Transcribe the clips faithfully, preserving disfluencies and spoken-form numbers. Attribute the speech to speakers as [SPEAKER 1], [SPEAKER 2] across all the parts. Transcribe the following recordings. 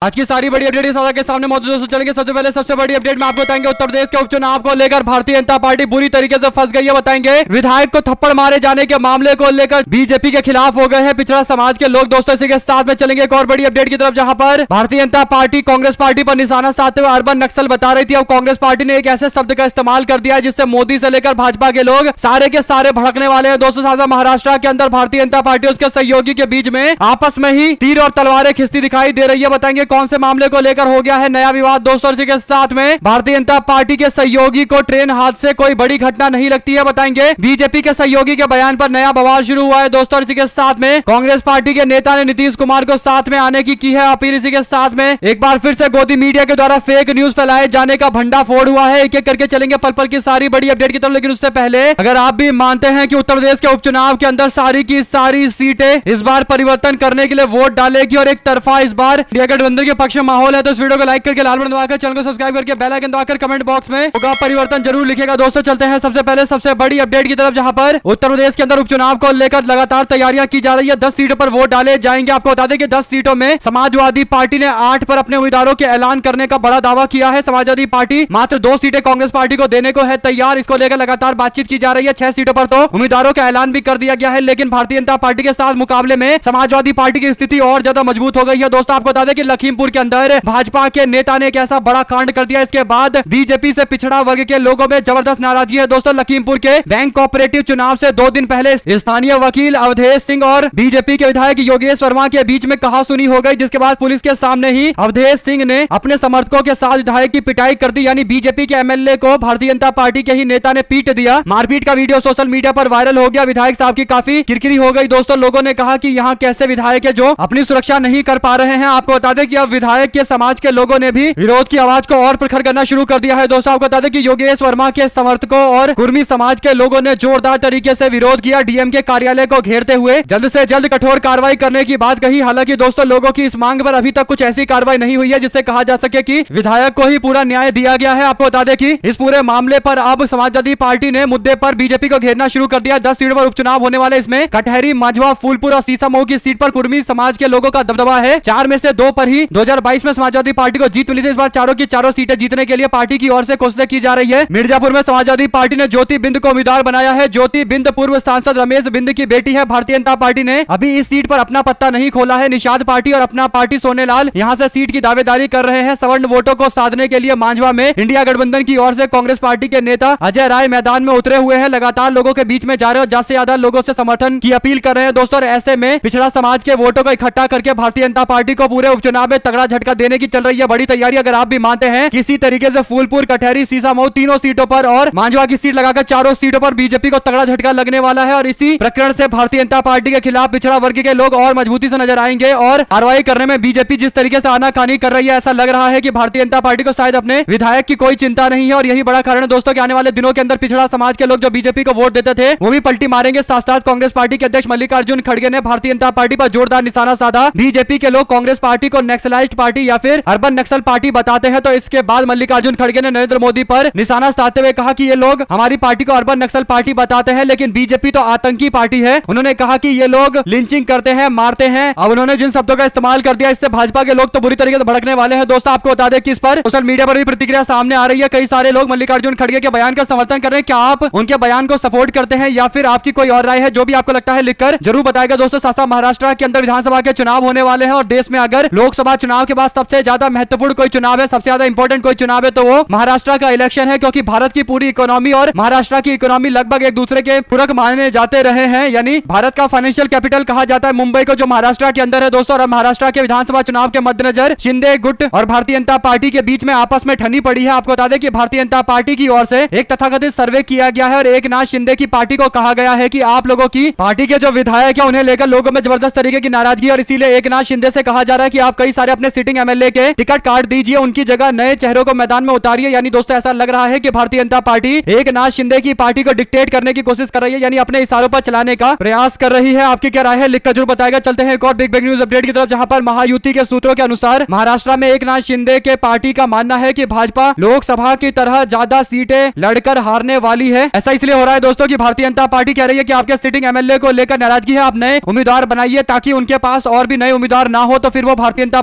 [SPEAKER 1] आज की सारी बड़ी अपडेट सादा के सामने मौजूद दोस्तों। चलेंगे सबसे पहले सबसे बड़ी अपडेट में आपको बताएंगे उत्तर प्रदेश के उपचुनाव को लेकर भारतीय जनता पार्टी बुरी तरीके से फंस गई है। बताएंगे विधायक को थप्पड़ मारे जाने के मामले को लेकर बीजेपी के खिलाफ हो गए हैं पिछड़ा समाज के लोग। दोस्तों इसी के साथ में चलेंगे एक और बड़ी अपडेट की तरफ, जहां पर भारतीय जनता पार्टी कांग्रेस पार्टी पर निशाना साधते हुए अर्बन नक्सल बता रही थी। अब कांग्रेस पार्टी ने एक ऐसे शब्द का इस्तेमाल कर दिया है जिससे मोदी से लेकर भाजपा के लोग सारे के सारे भड़कने वाले हैं। दोस्तों साझा महाराष्ट्र के अंदर भारतीय जनता पार्टी उसके सहयोगी के बीच में आपस में ही तीर और तलवारें खिंचती दिखाई दे रही है। बताएंगे कौन से मामले को लेकर हो गया है नया विवाद। दोस्तों इसी के साथ में भारतीय जनता पार्टी के सहयोगी को ट्रेन हादसे कोई बड़ी घटना नहीं लगती है। बताएंगे बीजेपी के सहयोगी के बयान पर नया बवाल शुरू हुआ है। दोस्तों इसी के साथ में कांग्रेस पार्टी के नेता ने नीतीश कुमार को साथ में आने की की है अपील। इसी के साथ में एक बार फिर से गोदी मीडिया के द्वारा फेक न्यूज फैलाए जाने का भंडाफोड़ हुआ है। एक एक करके चलेंगे पल पल की सारी बड़ी अपडेट की तरफ, लेकिन उससे पहले अगर आप भी मानते हैं कि उत्तर प्रदेश के उपचुनाव के अंदर सारी की सारी सीटें इस बार परिवर्तन करने के लिए वोट डालेगी और एक तरफा इस बार इंडिया गठबंधन के पक्ष में माहौल है, तो इस वीडियो को लाइक करके लाल बटन दबाकर चैनल को सब्सक्राइब करके बेल आइकन दबाकर कमेंट बॉक्स में होगा परिवर्तन जरूर लिखेगा। दोस्तों चलते हैं सबसे पहले सबसे बड़ी अपडेट की तरफ, जहां पर उत्तर प्रदेश के अंदर उपचुनाव को लेकर लगातार तैयारियां की जा रही है। दस सीटों पर वोट डाले जाएंगे। आपको बता दें कि दस सीटों में समाजवादी पार्टी ने आठ पर अपने उम्मीदवारों के ऐलान करने का बड़ा दावा किया है। समाजवादी पार्टी मात्र दो सीटें कांग्रेस पार्टी को देने को है तैयार। इसको लेकर लगातार बातचीत की जा रही है। छह सीटों पर तो उम्मीदवारों का ऐलान भी कर दिया गया है, लेकिन भारतीय जनता पार्टी के साथ मुकाबले में समाजवादी पार्टी की स्थिति और ज्यादा मजबूत हो गई है। दोस्तों आपको बता दें कि लखीमपुर के अंदर भाजपा के नेता ने एक ऐसा बड़ा कांड कर दिया, इसके बाद बीजेपी से पिछड़ा वर्ग के लोगों में जबरदस्त नाराजगी है। दोस्तों लखीमपुर के बैंक कोऑपरेटिव चुनाव से दो दिन पहले स्थानीय वकील अवधेश सिंह और बीजेपी के विधायक योगेश वर्मा के बीच में कहासुनी हो गई, जिसके बाद पुलिस के सामने ही अवधेश सिंह ने अपने समर्थकों के साथ विधायक की पिटाई कर दी। यानी बीजेपी के एमएलए को भारतीय जनता पार्टी के ही नेता ने पीट दिया। मारपीट का वीडियो सोशल मीडिया पर वायरल हो गया। विधायक साहब की काफी किरकिरी हो गई। दोस्तों लोगों ने कहा कि यहाँ कैसे विधायक है जो अपनी सुरक्षा नहीं कर पा रहे हैं। आपको बता दें कि अब विधायक के समाज के लोगों ने भी विरोध की आवाज को और प्रखर करना शुरू कर दिया है। दोस्तों आपको बता दें कि योगेश वर्मा के समर्थकों और कुर्मी समाज के लोगों ने जोरदार तरीके से विरोध किया। डीएम के कार्यालय को घेरते हुए जल्द से जल्द कठोर कार्रवाई करने की बात कही। हालांकि दोस्तों लोगों की इस मांग पर अभी तक कुछ ऐसी कार्रवाई नहीं हुई है जिससे कहा जा सके कि विधायक को ही पूरा न्याय दिया गया है। आपको बता दें कि इस पूरे मामले पर अब समाजवादी पार्टी ने मुद्दे पर बीजेपी को घेरना शुरू कर दिया। दस सीटों पर उपचुनाव होने वाले इसमें कटहरी, मांझवा, फूलपुर और सीसामऊ की सीट पर कुर्मी समाज के लोगों का दबदबा है। चार में से दो पर ही दो हजार बाईस में समाजवादी पार्टी को जीत मिली थी। इस बार चारों की चारों सीटें जीतने के लिए पार्टी की ओर से कोशिशें की जा रही है। मिर्जापुर में समाजवादी पार्टी ने ज्योति बिंद को उम्मीदवार बनाया है। ज्योति बिंद पूर्व सांसद रमेश बिंद की बेटी है। भारतीय जनता पार्टी ने अभी इस सीट पर अपना पत्ता नहीं खोला है। निषाद पार्टी और अपना पार्टी सोनेलाल यहां से सीट की दावेदारी कर रहे हैं। सवर्ण वोटों को साधने के लिए मांझवा में इंडिया गठबंधन की ओर से कांग्रेस पार्टी के नेता अजय राय मैदान में उतरे हुए हैं। लगातार लोगों के बीच में जा रहे हो, ज्यादा से ज्यादा लोगों से समर्थन की अपील कर रहे हैं। दोस्तों ऐसे में पिछड़ा समाज के वोटों को इकट्ठा करके भारतीय जनता पार्टी को पूरे उपचुनाव में तगड़ा झटका देने की चल रही है बड़ी तैयारी। अगर आप भी मानते हैं किसी तरीके से फूलपुर, कटहरी, सीसामऊ तीनों सीटों पर और मांझवा की सीट लगाकर चारों सीटों पर बीजेपी को तगड़ा झटका लगने वाला है और इसी प्रकरण से भारतीय जनता पार्टी के खिलाफ पिछड़ा वर्ग के लोग और मजबूती से नजर आएंगे और कार्रवाई करने में बीजेपी जिस तरीके से आनाकानी कर रही है, ऐसा लग रहा है कि भारतीय जनता पार्टी को शायद अपने विधायक की कोई चिंता नहीं है। और यही बड़ा कारण है दोस्तों कि आने वाले दिनों के अंदर पिछड़ा समाज के लोग जो बीजेपी को वोट देते थे वो भी पलटी मारेंगे। साथ साथ कांग्रेस पार्टी के अध्यक्ष मल्लिकार्जुन खड़गे ने भारतीय जनता पार्टी पर जोरदार निशाना साधा। बीजेपी के लोग कांग्रेस पार्टी को नक्सलाइज्ड पार्टी या फिर अर्बन नक्सल पार्टी बताते हैं, तो इसके बाद मल्लिकार्जुन खड़गे ने नरेंद्र मोदी पर निशाना साधते हुए कहा कि ये लोग हमारी पार्टी को अर्बन नक्सल पार्टी बताते हैं, लेकिन बीजेपी तो आतंकी पार्टी है। उन्होंने कहा कि ये लोग लिंचिंग करते हैं, मारते हैं। अब उन्होंने जिन शब्दों का इस्तेमाल कर दिया इससे भाजपा के लोग तो बुरी तरीके से भड़कने वाले हैं। दोस्तों आपको बता दें कि इस पर सोशल मीडिया पर भी प्रतिक्रिया सामने आ रही है। कई सारे लोग मल्लिकार्जुन खड़गे के बयान का समर्थन कर रहे हैं। क्या आप उनके बयान को सपोर्ट करते हैं या फिर आपकी कोई और राय है? जो भी आपको लगता है लिखकर जरूर बताएगा। दोस्तों सासा महाराष्ट्र के अंदर विधानसभा के चुनाव होने वाले हैं और देश में अगर लोकसभा चुनाव के बाद सबसे ज्यादा महत्वपूर्ण कोई चुनाव है, सबसे ज्यादा इंपॉर्टेंट कोई चुनाव है, तो वो महाराष्ट्र का इलेक्शन है, क्योंकि भारत की पूरी इकोनॉमी और महाराष्ट्र की इकोनॉमी लगभग एक दूसरे के पूरक माने जाते रहे हैं। यानी भारत का फाइनेंशियल कैपिटल कहा जाता है मुंबई को, जो महाराष्ट्र के अंदर है। दोस्तों और महाराष्ट्र के विधानसभा चुनाव के मद्देनजर शिंदे गुट और भारतीय जनता पार्टी के बीच में आपस में ठनी पड़ी है। आपको बता दें कि भारतीय जनता पार्टी की ओर से एक तथाकथित सर्वे किया गया है और एक नाथ शिंदे की पार्टी को कहा गया है कि आप लोगों की पार्टी के जो विधायक है उन्हें लेकर लोगों में जबरदस्त तरीके की नाराजगी, और इसीलिए एक नाथ शिंदे से कहा जा रहा है कि आप कई सारे अपने सिटिंग एमएलए के टिकट काट दीजिए, उनकी जगह नए चेहरों को मैदान में उतारिए। यानी दोस्तों ऐसा लग रहा है कि भारतीय जनता पार्टी एक नाथ शिंदे की पार्टी को डिक्टेट करने की कोशिश कर रही है, यानी अपने इशारों पर चलाने का प्रयास कर रही है। आपकी क्या राय है लिखकर जरूर बताएगा। चलते हैं एक और बिग बिग न्यूज अपडेट की तरफ, जहां पर महायुति के सूत्रों के अनुसार महाराष्ट्र में एक नाथ शिंदे के पार्टी का मानना है कि भाजपा लोकसभा की तरह ज्यादा सीटें लड़कर हारने वाली है। ऐसा इसलिए हो रहा है दोस्तों कि भारतीय जनता पार्टी कह रही है कि आपके सिटिंग एमएलए को लेकर नाराजगी है, आप नए उम्मीदवार बनाइए ताकि उनके पास और भी नए उम्मीदवार ना हो, तो फिर वो भारतीय जनता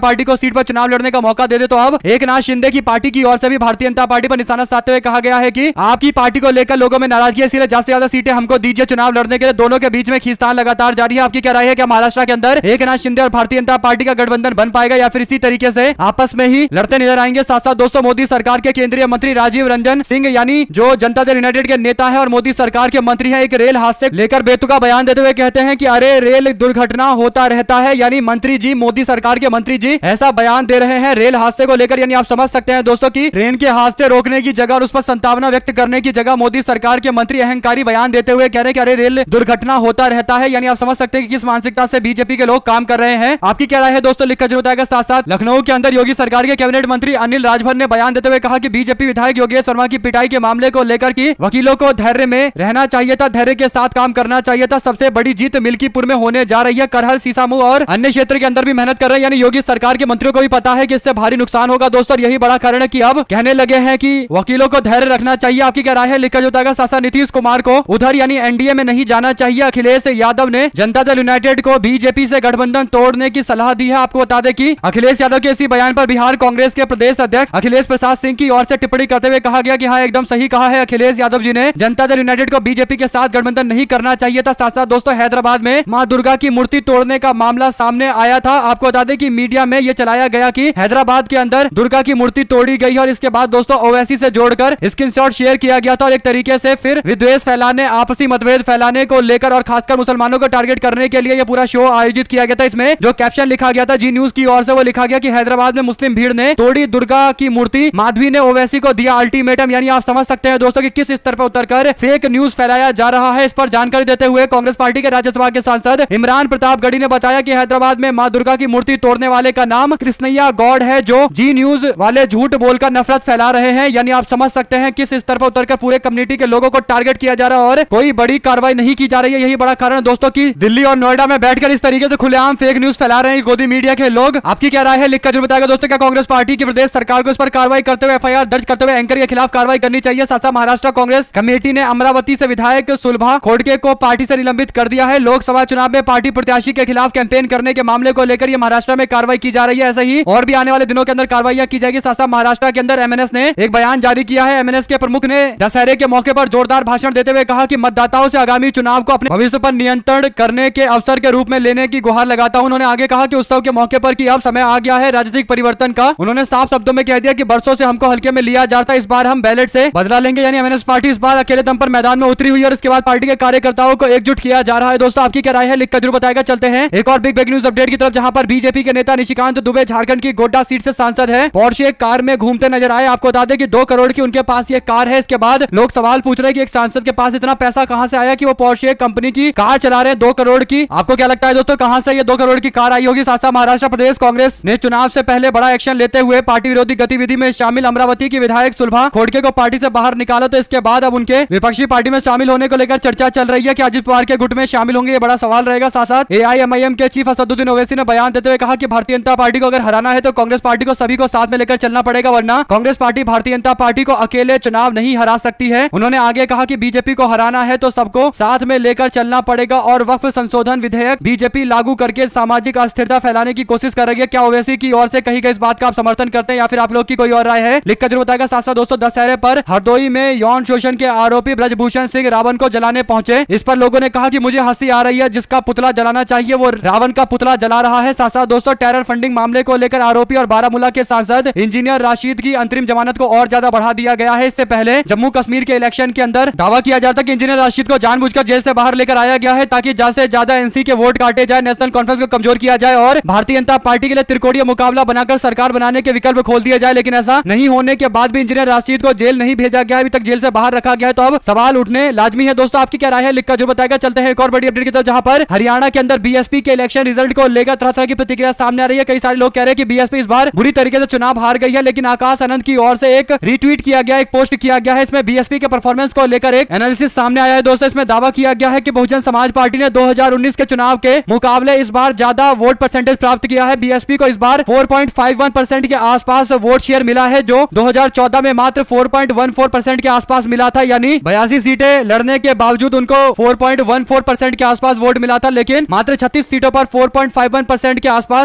[SPEAKER 1] पार्टी को सीट पर चुनाव लड़ने का मौका दे दे, तो अब एकनाथ शिंदे की पार्टी की ओर से भी भारतीय जनता पार्टी पर निशाना साधते हुए कहा गया है कि आपकी पार्टी को लेकर लोगों में नाराजगी है, इसलिए ज्यादा से ज्यादा सीटें हमको दीजिए चुनाव लड़ने के लिए। दोनों के बीच में खींचतान लगातार जारी है। आपकी क्या राय है? क्या महाराष्ट्र के अंदर एकनाथ शिंदे और भारतीय जनता पार्टी का गठबंधन बन पाएगा या फिर इसी तरीके से आपस में ही लड़ते नजर आएंगे? साथ साथ दोस्तों, मोदी सरकार के केंद्रीय मंत्री राजीव रंजन सिंह यानी जो जनता दल यूनाइटेड के नेता है और मोदी सरकार के मंत्री है, एक रेल हादसे लेकर बेतुका बयान देते हुए कहते हैं कि अरे रेल दुर्घटना होता रहता है, यानी मंत्री जी, मोदी सरकार के मंत्री जी ऐसा बयान दे रहे हैं रेल हादसे को लेकर। यानी आप समझ सकते हैं दोस्तों की ट्रेन के हादसे रोकने की जगह और उस पर संतावना व्यक्त करने की जगह मोदी सरकार के मंत्री अहंकारी बयान देते हुए कह रहे हैं कि अरे रेल दुर्घटना होता रहता है। यानी आप समझ सकते हैं कि किस मानसिकता से बीजेपी के लोग काम कर रहे हैं। आपकी क्या राय है दोस्तों? लिखकर जरूर बताएगा। साथ साथ लखनऊ के अंदर योगी सरकार के कैबिनेट मंत्री अनिल राजभर ने बयान देते हुए कहा कि बीजेपी विधायक योगेश वर्मा की पिटाई के मामले को लेकर की वकीलों को धैर्य में रहना चाहिए था, धैर्य के साथ काम करना चाहिए था। सबसे बड़ी जीत मिल्कीपुर में होने जा रही है। करहल, सीसामऊ और अन्य क्षेत्र के अंदर भी मेहनत कर रहे हैं। यानी योगी सरकार के मंत्रियों को भी पता है कि इससे भारी नुकसान होगा दोस्तों, यही बड़ा कारण है कि अब कहने लगे हैं कि वकीलों को धैर्य रखना चाहिए। आपकी क्या राय है? लिखकर जो बताएगा। साथ नीतीश कुमार को उधर यानी एनडीए में नहीं जाना चाहिए। अखिलेश यादव ने जनता दल यूनाइटेड को बीजेपी से गठबंधन तोड़ने की सलाह दी है। आपको बता दें कि अखिलेश यादव के इसी बयान पर बिहार कांग्रेस के प्रदेश अध्यक्ष अखिलेश प्रसाद सिंह की ओर से टिप्पणी करते हुए कहा गया कि हाँ, एकदम सही कहा है अखिलेश यादव जी ने, जनता दल यूनाइटेड को बीजेपी के साथ गठबंधन नहीं करना चाहिए था। साथ साथ दोस्तों, हैदराबाद में मां दुर्गा की मूर्ति तोड़ने का मामला सामने आया था। आपको बता दें कि मीडिया में यह चलाया गया कि हैदराबाद के अंदर दुर्गा की मूर्ति तोड़ी गई है और इसके बाद दोस्तों ओवैसी से जोड़कर स्क्रीनशॉट शेयर किया गया था और एक तरीके से फिर विद्वेष फैलाने, आपसी मतभेद फैलाने को लेकर और खासकर मुसलमानों को टारगेट करने के लिए यह पूरा शो आयोजित किया गया था। इसमें जो कैप्शन लिखा गया था जी न्यूज की ओर से, वो लिखा गया कि हैदराबाद में मुस्लिम भीड़ ने तोड़ी दुर्गा की मूर्ति, माधवी ने ओवैसी को दिया अल्टीमेटम। यानी आप समझ सकते हैं दोस्तों कि किस स्तर पर उतरकर फेक न्यूज फैलाया जा रहा है। इस पर जानकारी देते हुए कांग्रेस पार्टी के राज्यसभा के सांसद इमरान प्रतापगढ़ी ने बताया कि हैदराबाद में मां दुर्गा की मूर्ति तोड़ने वाले का नाम कृष्णैया गौड़ है, जो जी न्यूज वाले झूठ बोलकर नफरत फैला रहे हैं। यानी आप समझ सकते हैं किस स्तर पर उतरकर पूरे कम्युनिटी के लोगों को टारगेट किया जा रहा है और कोई बड़ी कार्रवाई नहीं की जा रही है। यही बड़ा कारण है दोस्तों की दिल्ली और नोएडा में बैठकर इस तरीके से खुलेआम फेक न्यूज फैला रहे हैं गोदी मीडिया के लोग। आपकी क्या राय है? लिखकर जरूर बताएगा दोस्तों। क्या कांग्रेस पार्टी की प्रदेश सरकार को इस पर कार्रवाई करते हुए एफआईआर दर्ज करते हुए एंकर के खिलाफ कार्रवाई करनी चाहिए? साथ साथ महाराष्ट्र कांग्रेस कमेटी ने अमरावती से विधायक सुलभा खोड़के को पार्टी से निलंबित कर दिया है। लोकसभा चुनाव में पार्टी प्रत्याशी के खिलाफ कैंपेन करने के मामले को लेकर यह महाराष्ट्र में कार्रवाई की जा रही है। ऐसे ही और भी आने वाले दिनों के अंदर कार्रवाई की जाएगी। साथ साथ महाराष्ट्र के अंदर एमएनएस ने एक बयान जारी किया है। एमएनएस के प्रमुख ने दशहरे के मौके पर जोरदार भाषण देते हुए कहा कि मतदाताओं से आगामी चुनाव को अपने भविष्य पर नियंत्रण करने के अवसर के रूप में लेने की गुहार लगाता हूं। उन्होंने आगे कहा कि उत्सव के मौके पर कि अब समय आ गया है राजनीतिक परिवर्तन का। उन्होंने साफ शब्दों में कह दिया कि बरसों से हमको हल्के में लिया जाता है, इस बार हम बैलेट से बदला लेंगे। यानी एमएनएस पार्टी इस बार अकेले दम पर मैदान में उतरी हुई है और इसके बाद पार्टी के कार्यकर्ताओं को एकजुट किया जा रहा है। दोस्तों, आपकी क्या राय है? लिखकर जरूर बताएगा। चलते हैं एक और बिग ब्रेकिंग न्यूज अपडेट की तरफ, जहां पर बीजेपी के नेता निशिकांत दुबे झारखंड की गोड्डा सीट से सांसद है, पोर्शे कार में घूमते नजर आए। आपको बता दें कि दो करोड़ की उनके पास ये कार है। इसके बाद लोग सवाल पूछ रहे हैं कि एक सांसद के पास इतना पैसा कहां से आया कि वो पोर्शे कंपनी की कार चला रहे हैं दो करोड़ की। आपको क्या लगता है दोस्तों, कहां से ये दो करोड़ की कार आई होगी? साथ साथ महाराष्ट्र प्रदेश कांग्रेस ने चुनाव से पहले बड़ा एक्शन लेते हुए पार्टी विरोधी गतिविधि में शामिल अमरावती की विधायक सुलभा खोड़के को पार्टी से बाहर निकाला, तो इसके बाद अब उनके विपक्षी पार्टी में शामिल होने को लेकर चर्चा चल रही है कि अजित पवार के गुट में शामिल होंगे, ये बड़ा सवाल रहेगा। साथ साथ एआईएमआईएम के चीफ असदुद्दीन ओवैसी ने बयान देते हुए कहा कि भारतीय जनता पार्टी को अगर हराना है तो कांग्रेस पार्टी को सभी को साथ में लेकर चलना पड़ेगा, वरना कांग्रेस पार्टी भारतीय जनता पार्टी को अकेले चुनाव नहीं हरा सकती है। उन्होंने आगे कहा कि बीजेपी को हराना है तो सबको साथ में लेकर चलना पड़ेगा और वक्फ संशोधन विधेयक बीजेपी लागू करके सामाजिक अस्थिरता फैलाने की कोशिश कर रही है। क्या ओवैसी की ओर से कही गई इस बात का आप समर्थन करते हैं या फिर आप लोग की कोई और राय है? लिखकर जरूर बताएगा। साथ साथ दोस्तों, दशहरे पर हरदोई में यौन शोषण के आरोपी ब्रजभूषण सिंह रावण को जलाने पहुंचे। इस पर लोगों ने कहा कि मुझे हंसी आ रही है, जिसका पुतला जलाना चाहिए वो रावण का पुतला जला रहा है। साथ साथ दोस्तों, टेरर फंडिंग मामले को लेकर आरोपी और बारामूला के सांसद इंजीनियर राशिद की अंतरिम जमानत को और ज्यादा बढ़ा दिया गया है। इससे पहले जम्मू कश्मीर के इलेक्शन के अंदर दावा किया जाता कि इंजीनियर राशिद को जानबूझकर जेल से बाहर लेकर आया गया है ताकि ज्यादा से ज्यादा एनसी के वोट काटे जाए, नेशनल कॉन्फ्रेंस को कमजोर किया जाए और भारतीय जनता पार्टी के लिए त्रिकोणीय मुकाबला बनाकर सरकार बनाने के विकल्प खोल दिया जाए। लेकिन ऐसा नहीं होने के बाद भी इंजीनियर राशिद को जेल नहीं भेजा गया, अभी तक जेल से बाहर रखा गया है, तो अब सवाल उठने लाजमी है। दोस्तों, आपकी क्या राय है? लिखकर जो बताएगा। चलते हैं एक और बड़ी अपडेट की तरफ, जहां पर हरियाणा के अंदर बीएसपी के इलेक्शन रिजल्ट को लेकर तरह तरह की प्रतिक्रिया सामने आ रही है। कई सारे लोग कह रहे हैं कि बीएसपी इस बार बुरी तरीके से चुनाव हार गई है, लेकिन आकाश आनंद की ओर से एक रीट्वीट किया गया, एक पोस्ट किया गया है। इसमें बीएसपी के परफॉर्मेंस को लेकर एक एनालिसिस सामने आया है। दोस्तों, इसमें दावा किया गया है कि बहुजन समाज पार्टी ने दो हज़ार उन्नीस के चुनाव के मुकाबले इस बार ज्यादा वोट परसेंटेज प्राप्त किया है। बीएसपी को इस बार चार पॉइंट पाँच एक परसेंट के आसपास वोट शेयर मिला है, जो दो हज़ार चौदह में मात्र चार पॉइंट एक चार परसेंट के आसपास मिला था। यानी बयासी सीटें लड़ने के बावजूद उनको चार पॉइंट एक चार परसेंट के आसपास वोट मिला था, लेकिन मात्र छत्तीस सीटों पर चार पॉइंट पाँच एक परसेंट के आसपास वोट शेयर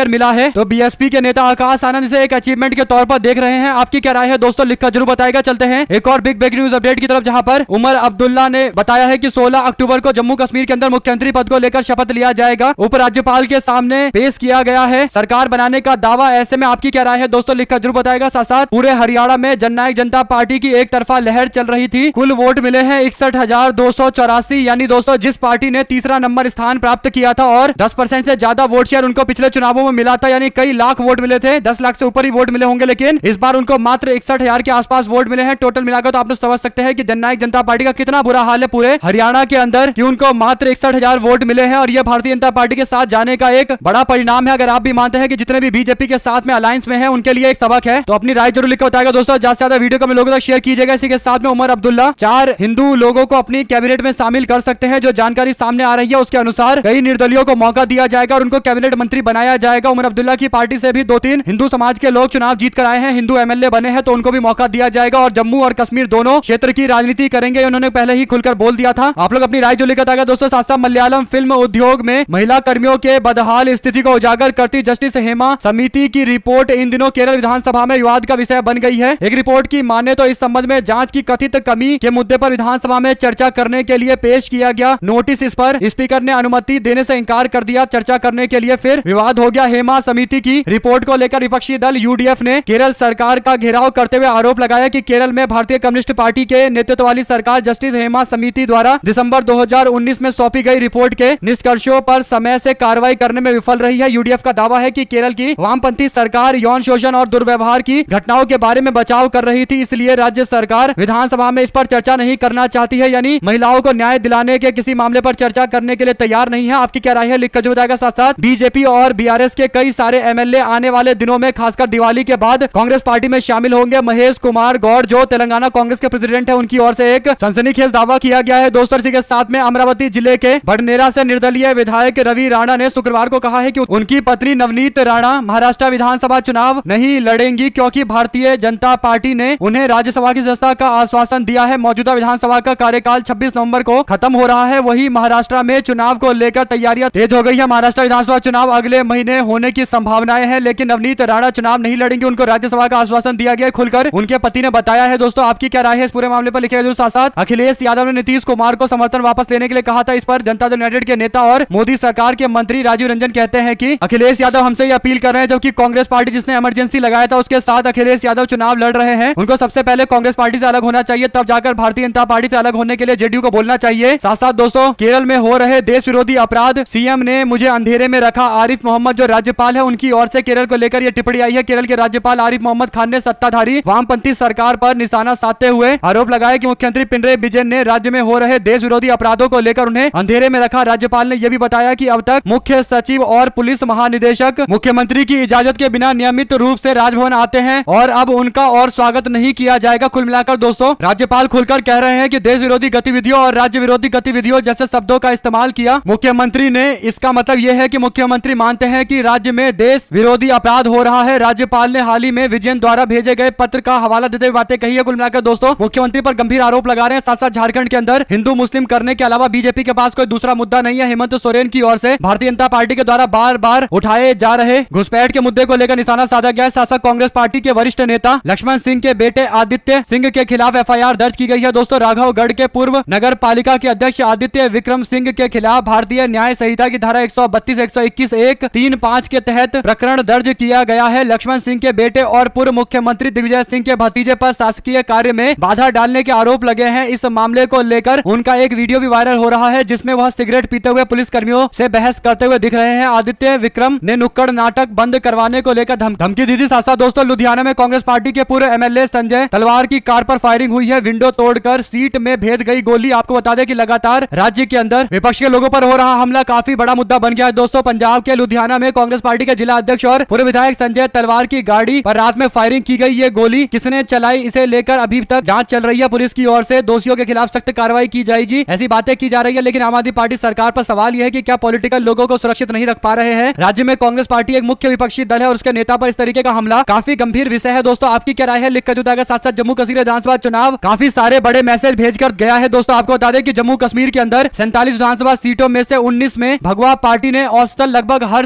[SPEAKER 1] लेकर मिला है, तो बीएसपी के नेता आकाश आनंद इसे एक अचीवमेंट के तौर पर देख रहे हैं। आपकी क्या राय है दोस्तों, लिखकर जरूर बताएगा। चलते हैं एक और बिग ब्रेकिंग न्यूज अपडेट की तरफ, जहां पर उमर अब्दुल्ला ने बताया है कि सोलह अक्टूबर को जम्मू कश्मीर के अंदर मुख्यमंत्री पद को लेकर शपथ लिया जाएगा। उपराज्यपाल के सामने पेश किया गया है सरकार बनाने का दावा। ऐसे में आपकी क्या राय है दोस्तों, लिखकर जरूर बताएगा। साथ साथ पूरे हरियाणा में जननायक जनता पार्टी की एक तरफा लहर चल रही थी। कुल वोट मिले हैं इकसठ हजार दो सौ चौरासी, यानी दोस्तों जिस पार्टी ने तीसरा नंबर स्थान प्राप्त किया था और दस परसेंट से ज्यादा वोट शेयर उनको पिछले चुनावों में मिला था, यानी कई लाख वोट मिले थे, दस लाख से ऊपर ही वोट मिले होंगे, लेकिन इस बार उनको मात्र इकसठ हजार के आसपास वोट मिले हैं टोटल मिलाकर। तो आप लोग समझ सकते हैं कि जननायक जनता पार्टी का कितना बुरा हाल है पूरे हरियाणा के अंदर कि उनको मात्र इकसठ हजार वोट मिले हैं, और यह भारतीय जनता पार्टी के साथ जाने का एक बड़ा परिणाम है। अगर आप भी मानते हैं कि जितने भी बीजेपी के साथ में अलायंस में है उनके लिए एक सबक है, तो अपनी राय जरूर लिखकर बताएगा दोस्तों। ज्यादा से ज्यादा वीडियो को लोगों तक शेयर कीजिएगा। इसी के साथ में उमर अब्दुल्ला चार हिंदू लोगों को अपनी कैबिनेट में शामिल कर सकते हैं। जो जानकारी सामने आ रही है उसके अनुसार कई निर्दलियों को मौका दिया जाएगा और उनको कैबिनेट मंत्री बनाया जाएगा। उमर अब्दुल्ला की पार्टी से भी दो तीन हिंदू समाज के लोग चुनाव जीत कर आए हैं, हिंदू एमएलए बने हैं, तो उनको भी मौका दिया जाएगा और जम्मू और कश्मीर दोनों क्षेत्र की राजनीति करेंगे, उन्होंने पहले ही खुलकर बोल दिया था। आप लोग अपनी राय जो लिखकर आएगा दोस्तों। साथ साथ मलयालम फिल्म उद्योग में महिला कर्मियों के बदहाल स्थिति को उजागर करती जस्टिस हेमा समिति की रिपोर्ट इन दिनों केरल विधानसभा में विवाद का विषय बन गई है। एक रिपोर्ट की माने तो इस संबंध में जांच की कथित कमी के मुद्दे पर विधानसभा में चर्चा करने के लिए पेश किया गया नोटिस। इस पर स्पीकर ने अनुमति देने से इंकार कर दिया। चर्चा करने के लिए फिर विवाद हो गया। हेमा समिति की रिपोर्ट को लेकर विपक्षी दल यूडीएफ ने केरल सरकार का घेराव करते हुए आरोप लगाया कि केरल में भारतीय कम्युनिस्ट पार्टी के नेतृत्व वाली सरकार जस्टिस हेमा समिति द्वारा दिसंबर दो हज़ार उन्नीस में सौंपी गई रिपोर्ट के निष्कर्षों पर समय से कार्रवाई करने में विफल रही है। यूडीएफ का दावा है कि केरल की वामपंथी सरकार यौन शोषण और दुर्व्यवहार की घटनाओं के बारे में बचाव कर रही थी, इसलिए राज्य सरकार विधानसभा में इस पर चर्चा नहीं करना चाहती है, यानी महिलाओं को न्याय दिलाने के किसी मामले पर चर्चा करने के लिए तैयार नहीं है। आपकी क्या राय है लिखकर जो बताएगा। साथ साथ बीजेपी और बीआरएस के कई सारे एमएलए आने वाले दिनों में खासकर दिवाली के बाद कांग्रेस पार्टी में शामिल होंगे। महेश कुमार गौड़ जो तेलंगाना कांग्रेस के प्रेसिडेंट है, उनकी ओर से एक सनसनीखेज दावा किया गया है दोस्तों। इसी के साथ में अमरावती जिले के बडनेरा से निर्दलीय विधायक रवि राणा ने शुक्रवार को कहा है कि उनकी पत्नी नवनीत राणा महाराष्ट्र विधानसभा चुनाव नहीं लड़ेंगी, क्योंकि भारतीय जनता पार्टी ने उन्हें राज्यसभा की सदस्यता का आश्वासन दिया है। मौजूदा विधानसभा का कार्यकाल छब्बीस नवंबर को खत्म हो रहा है। वही महाराष्ट्र में चुनाव को लेकर तैयारियां तेज हो गई है। महाराष्ट्र विधानसभा चुनाव अगले महीने होने की संभावनाएं हैं, लेकिन नवनीत राणा चुनाव नहीं लड़ेंगे, उनको राज्यसभा का आश्वासन दिया गया खुलकर उनके पति ने बताया है। दोस्तों आपकी क्या राय है इस पूरे मामले पर लिखिएगा। साथ साथ अखिलेश यादव ने नीतीश कुमार को समर्थन वापस लेने के लिए कहा था। इस पर जनता दल यूनाइटेड के नेता और मोदी सरकार के मंत्री राजीव रंजन कहते हैं कि अखिलेश यादव हमसे ये अपील कर रहे हैं, जबकि कांग्रेस पार्टी जिसने इमरजेंसी लगाया था उसके साथ अखिलेश यादव चुनाव लड़ रहे हैं। उनको सबसे पहले कांग्रेस पार्टी से अलग होना चाहिए, तब जाकर भारतीय जनता पार्टी से अलग होने के लिए जेडीयू को बोलना चाहिए। साथ साथ दोस्तों केरल में हो रहे देश विरोधी अपराध, सीएम ने मुझे अंधेरे में रखा। आरिफ मोहम्मद जो राज्यपाल है उनकी ओर से केरल को लेकर यह टिप्पणी आई है। केरल के राज्यपाल आरिफ मोहम्मद खान ने सत्ताधारी वामपंथी सरकार पर निशाना साधते हुए आरोप लगाया कि मुख्यमंत्री पिनराई विजयन ने राज्य में हो रहे देश विरोधी अपराधों को लेकर उन्हें अंधेरे में रखा। राज्यपाल ने यह भी बताया कि अब तक मुख्य सचिव और पुलिस महानिदेशक मुख्यमंत्री की इजाजत के बिना नियमित रूप से राजभवन आते हैं और अब उनका और स्वागत नहीं किया जाएगा। कुल मिलाकर दोस्तों राज्यपाल खुलकर कह रहे हैं कि देश विरोधी गतिविधियों और राज्य विरोधी गतिविधियों जैसे शब्दों का इस्तेमाल किया मुख्यमंत्री ने। इसका मतलब यह है कि मुख्यमंत्री मानते हैं कि राज्य में देश विरोधी अपराध हो रहा है। राज्यपाल ने हाल ही में विजयन द्वारा भेजे गए पत्र का हवाला देते हुए बातें कही है। कुल मिलाकर दोस्तों मुख्यमंत्री पर गंभीर आरोप लगा रहे हैं। साथ साथ झारखंड के अंदर हिंदू मुस्लिम करने के अलावा बीजेपी के पास कोई दूसरा मुद्दा नहीं है। हेमंत सोरेन की ओर से भारतीय जनता पार्टी के द्वारा बार बार उठाए जा रहे घुसपैठ के मुद्दे को लेकर निशाना साधा गया है। साथ साथ कांग्रेस पार्टी के वरिष्ठ नेता लक्ष्मण सिंह के बेटे आदित्य सिंह के खिलाफ एफआईआर दर्ज की गई है। दोस्तों राघवगढ़ के पूर्व नगर पालिका के अध्यक्ष आदित्य विक्रम सिंह के खिलाफ भारतीय न्याय संहिता की धारा एक सौ बत्तीस एक सौ इक्कीस एक तीन पाँच के तहत प्रकरण दर्ज किया गया है। लक्ष्मण सिंह के बेटे और पूर्व मुख्यमंत्री दिग्विजय सिंह के भतीजे पर शासकीय कार्य में बाधा डालने के आरोप लगे हैं। इस मामले को लेकर उनका एक वीडियो भी वायरल हो रहा है, जिसमें वह सिगरेट पीते हुए पुलिस कर्मियों से बहस करते हुए दिख रहे हैं। आदित्य विक्रम ने नुक्कड़ नाटक बंद करवाने को लेकर धम, धमकी दी थी। साथ साथ दोस्तों लुधियाना में कांग्रेस पार्टी के पूर्व एमएलए संजय तलवार की कार पर फायरिंग हुई है। विंडो तोड़कर सीट में भेद गई गोली। आपको बता दें कि लगातार राज्य के अंदर विपक्ष के लोगों पर हो रहा हमला काफी बड़ा मुद्दा बन गया है। दोस्तों पंजाब के लुधियाना में कांग्रेस पार्टी के जिला अध्यक्ष और पूर्व विधायक संजय तलवार की गाड़ी पर रात में फायरिंग की गई। ये गोली किसने चलाई, इसे लेकर अभी तक जांच चल रही है। पुलिस की ओर से दोषियों के खिलाफ सख्त कार्रवाई की जाएगी, ऐसी बातें की जा रही है। लेकिन आम आदमी पार्टी सरकार पर सवाल यह है कि क्या पॉलिटिकल लोगों को सुरक्षित नहीं रख पा रहे हैं। राज्य में कांग्रेस पार्टी एक मुख्य विपक्षी दल है और उसके नेता पर इस तरीके का हमला काफी गंभीर विषय है। दोस्तों आपकी क्या राय है लिखकर जुटाएगा। साथ साथ जम्मू कश्मीर विधानसभा चुनाव काफी सारे बड़े मैसेज भेजकर गया है। दोस्तों आपको बता दें कि जम्मू कश्मीर के अंदर सैंतालीस विधानसभा सीटों में से उन्नीस में भगवा पार्टी ने औसतन लगभग हर सीट पर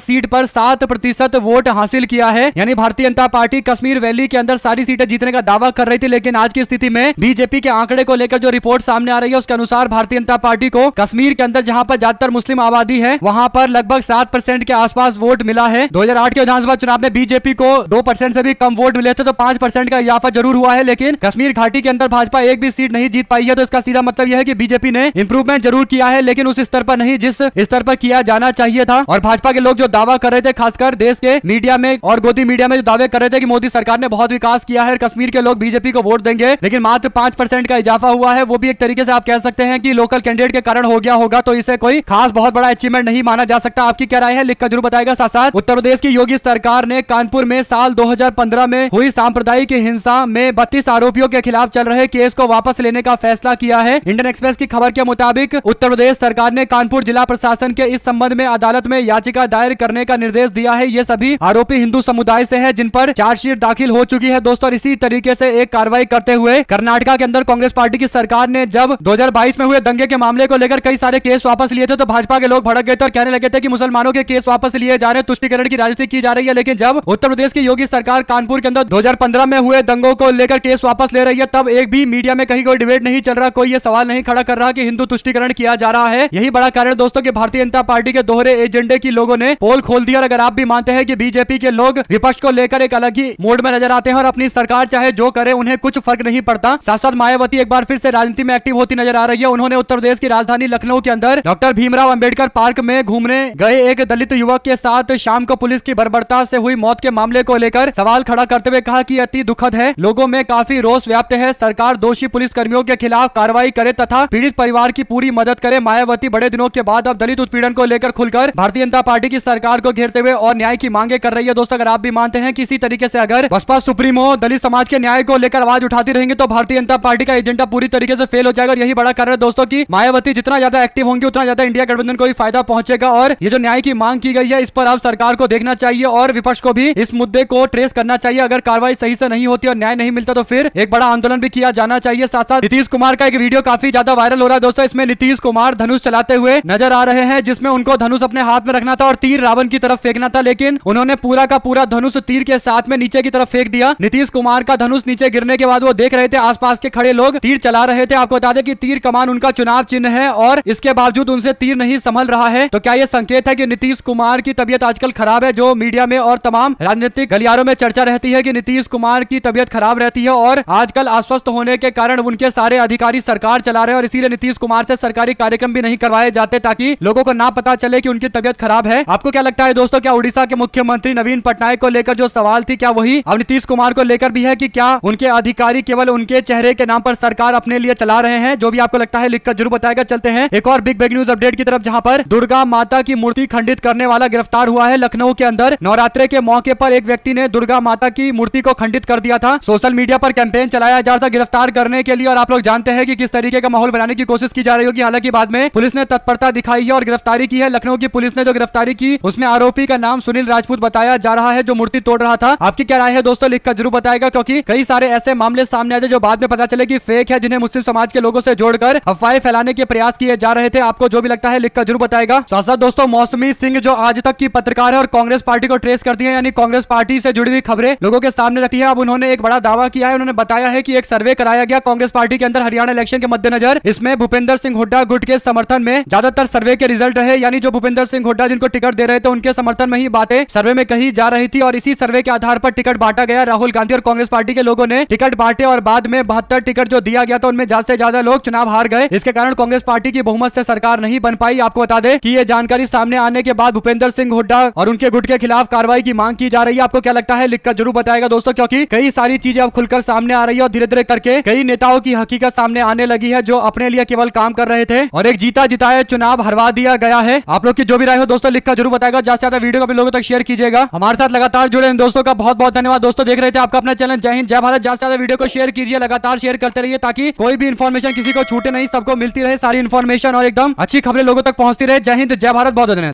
[SPEAKER 1] सात प्रतिशत वोट हासिल किया है। यानी भारतीय जनता पार्टी कश्मीर वैली के अंदर सारी सीटें जीतने का दावा कर रही थी, लेकिन आज की स्थिति में बीजेपी के आंकड़े को लेकर जो रिपोर्ट सामने आ रही है उसके अनुसार भारतीय जनता पार्टी को कश्मीर के अंदर जहां पर ज्यादातर मुस्लिम आबादी है वहां पर लगभग सात परसेंट के आसपास वोट मिला है। दो हजार आठ के विधानसभा चुनाव में बीजेपी को दो परसेंट से भी कम वोट मिले थे, तो पांच परसेंट का इजाफा जरूर हुआ है, लेकिन कश्मीर घाटी के अंदर भाजपा एक भी सीट नहीं जीत पाई है। तो इसका सीधा मतलब यह है कि बीजेपी ने इंप्रूवमेंट जरूर किया है, लेकिन उस स्तर पर नहीं जिस स्तर पर किया जाना चाहिए था। और भाजपा के लोग जो दावा कर रहे थे, खासकर देश के मीडिया में और गोदी मीडिया में जो दावे कर रहे थे कि मोदी सरकार ने बहुत विकास किया है, कश्मीर के लोग बीजेपी को वोट देंगे, लेकिन मात्र पांच परसेंट का इजाफा हुआ है। वो भी एक तरीके से आप कह सकते हैं कि लोकल कैंडिडेट के कारण हो गया होगा, तो इसे कोई खास बहुत बड़ा अचीवमेंट नहीं माना जा सकता। आपकी क्या राय है, लिखकर जरूर बताएगा। साथ साथ उत्तर प्रदेश की योगी सरकार ने कानपुर में साल दो हजार पंद्रह में हुई सांप्रदायिक हिंसा में बत्तीस आरोपियों के खिलाफ चल रहे केस को वापस लेने का फैसला किया है। इंडियन एक्सप्रेस की खबर के मुताबिक उत्तर प्रदेश सरकार ने कानपुर जिला प्रशासन के इस संबंध में अदालत में याचिका दायर करने का निर्देश दिया है। ये सभी आरोपी हिंदू समुदाय से है, जिन पर चार्जशीट दाखिल हो चुकी है दोस्तों। इसी तरीके से एक कार्रवाई करते हुए कर्नाटका के अंदर कांग्रेस पार्टी की सरकार ने जब दो हजार बाईस में हुए दंगे के मामले को लेकर कई सारे केस वापस लिए थे, तो भाजपा के लोग भड़क गए थे और कहने लगे थे कि मुसलमानों के केस वापस लिए जा रहे हैं, तुष्टिकरण की राजनीति की जा रही है। लेकिन जब उत्तर प्रदेश की योगी सरकार कानपुर के अंदर दो हजार पंद्रह में हुए दंगों को लेकर केस वापस ले रही है, तब एक भी मीडिया में कहीं कोई डिबेट नहीं चल रहा, कोई ये सवाल नहीं खड़ा कर रहा कि हिंदू तुष्टिकरण किया जा रहा है। यही बड़ा कारण दोस्तों कि भारतीय जनता पार्टी के दोहरे एजेंडे की लोगों ने पोल खोल दिया। और अगर आप भी मानते हैं कि बीजेपी के लोग विपक्ष को लेकर एक अलग ही मोड में नजर आते हैं और अपनी सरकार चाहे जो करे उन्हें कुछ फर्क नहीं पड़ता, साथ साथ मायावती एक बार फिर से राजनीति में एक्टिव होती नजर आ रही है। उन्होंने उत्तर प्रदेश की राजधानी लखनऊ के अंदर डॉक्टर भीमराव अंबेडकर पार्क में घूमने गए एक दलित युवक के साथ शाम को पुलिस की बर्बरता से हुई मौत के मामले को लेकर सवाल खड़ा करते हुए कहा कि अति दुखद है, लोगों में काफी रोष व्याप्त है, सरकार दोषी पुलिस कर्मियों के खिलाफ कार्रवाई करे तथा पीड़ित परिवार की पूरी मदद करे। मायावती बड़े दिनों के बाद अब दलित उत्पीड़न को लेकर खुलकर भारतीय जनता पार्टी की सरकार को घेरते हुए और न्याय की मांगे कर रही है। दोस्तों अगर आप भी मानते हैं कि इसी तरीके से अगर बसपा सुप्रीमो दलित समाज के न्याय को लेकर आवाज उठाती रहेंगे तो भारतीय जनता पार्टी का एजेंडा पूरी तरीके से फेल हो जाएगा। और यही बड़ा कारण है दोस्तों की मायावती जितना ज्यादा एक्टिव होंगे उतना ज्यादा इंडिया गठबंधन को भी फायदा पहुंचेगा। और ये जो न्याय की मांग की गई है इस पर आप सरकार को देखना चाहिए और विपक्ष को भी इस मुद्दे को ट्रेस करना चाहिए। अगर कार्रवाई सही से नहीं होती और न्याय नहीं मिलता तो फिर एक बड़ा आंदोलन भी किया जाना चाहिए। साथ साथ नीतीश कुमार का एक वीडियो काफी ज्यादा वायरल हो रहा है दोस्तों। इसमें नीतीश कुमार धनुष चलाते हुए नजर आ रहे हैं, जिसमें उनको धनुष अपने हाथ में रखना था और तीर रावण की तरफ फेंकना था, लेकिन उन्होंने पूरा का पूरा धनुष तीर के साथ में नीचे की तरफ फेंक दिया। नीतीश कुमार का धनुष नीचे गिरने के बाद वो देख रहे थे, आसपास के खड़े लोग तीर चला रहे थे। आपको बता दें कि तीर कमान उनका चुनाव चिन्ह है और इसके बावजूद उनसे तीर नहीं संभल रहा है। तो क्या यह संकेत है कि नीतीश कुमार की तबीयत आजकल खराब है? जो मीडिया में और तमाम राजनीतिक गलियारों में चर्चा रहती है कि नीतीश कुमार की तबीयत खराब रहती है और आजकल अस्वस्थ होने के कारण उनके सारे अधिकारी सरकार चला रहे हैं और इसीलिए नीतीश कुमार से सरकारी कार्यक्रम भी नहीं करवाए जाते ताकि लोगों को ना पता चले कि उनकी तबीयत खराब है। आपको क्या लगता है दोस्तों, क्या उड़ीसा के मुख्यमंत्री नवीन पटनायक को लेकर जो सवाल थी क्या वही अब नीतीश कुमार को लेकर भी है कि क्या उनके अधिकारी केवल उनके चेहरे के नाम पर सरकार अपने लिए चला रहे हैं? जो भी आपको लगता है लिखकर जरूर बताएगा। चलते हैं एक और बिग ब्रेक न्यूज अपडेट की तरफ, जहां पर दुर्गा माता की मूर्ति खंडित करने वाला गिरफ्तार हुआ है। लखनऊ के अंदर नवरात्रे के मौके पर एक व्यक्ति ने दुर्गा माता की मूर्ति को खंडित कर दिया था। सोशल मीडिया पर कैंपेन चलाया जा रहा था गिरफ्तार करने के लिए और आप लोग जानते हैं कि किस तरीके का माहौल बनाने की कोशिश की जा रही होगी। हालांकि बाद में पुलिस ने तत्परता दिखाई है और गिरफ्तारी की है। लखनऊ की पुलिस ने जो गिरफ्तारी की उसमें आरोपी का नाम सुनील राजपूत बताया जा रहा है, जो मूर्ति तोड़ रहा था। आपकी क्या राय है दोस्तों, लिखकर जरूर बताएगा, क्योंकि कई सारे ऐसे मामले सामने आए जो बाद में पता चले कि फेक है, जिन्हें मुस्लिम समाज के लोगों से जोड़कर अफवाहें फैलाने के प्रयास किए जा रहे थे। आपको जो भी लगता है लिखकर जरूर बताएगा। साथ साथ दोस्तों मौसमी सिंह जो आज तक की पत्रकार है और कांग्रेस पार्टी को ट्रेस करती है, यानी कांग्रेस पार्टी से जुड़ी हुई खबरें लोगों के सामने रखी है। अब उन्होंने एक बड़ा दावा किया है। उन्होंने बताया है कि एक सर्वे कराया गया कांग्रेस पार्टी के अंदर हरियाणा इलेक्शन के मद्देनजर। इसमें भूपेंद्र सिंह हुड्डा गुट के समर्थन में ज्यादातर सर्वे के रिजल्ट रहे, यानी जो भूपेंद्र सिंह हुड्डा जिनको टिकट दे रहे थे उनके समर्थन में ही बातें सर्वे में कही जा रही थी और इसी सर्वे के आधार पर टिकट बांटा गया। राहुल गांधी और कांग्रेस पार्टी के लोगों ने टिकट बांटे और बाद में बहत्तर टिकट जो दिया गया था उनमें ज्यादा से ज्यादा लोग चुनाव हार गए। इसके कारण कांग्रेस पार्टी की बहुमत से सरकार नहीं बन पाई। आपको बता दें कि ये जानकारी सामने आने के बाद भूपेंद्र सिंह हुड्डा और उनके गुट के खिलाफ कार्रवाई की मांग की जा रही है। आपको क्या लगता है लिखकर जरूर बताएगा दोस्तों, क्योंकि कई सारी चीजें अब खुलकर सामने आ रही है और धीरे धीरे करके कई नेताओं की हकीकत सामने आने लगी है जो अपने लिए केवल काम कर रहे थे और एक जीता जिताया चुनाव हरवा दिया गया है। आप लोग की जो भी राय हो दोस्तों लिखकर जरूर बताएगा। ज्यादा से ज्यादा वीडियो को अपने लोगों तक शेयर कीजिएगा। हमारे साथ लगातार जुड़े दोस्तों का बहुत बहुत धन्यवाद। दोस्तों देख रहे थे आपका अपना चैनल जय हिंद जय भारत। ज्यादा से ज्यादा वीडियो को शेयर कीजिए, लगातार शेयर करते रहिए ताकि कोई भी इन्फॉर्मेशन किसी को छूटे नहीं, सबको मिलती रहे सारी इन्फॉर्मेशन और एकदम अच्छी खबरें लोगों तक पहुंचती रहे। जय हिंद जय भारत, बहुत धन्यवाद।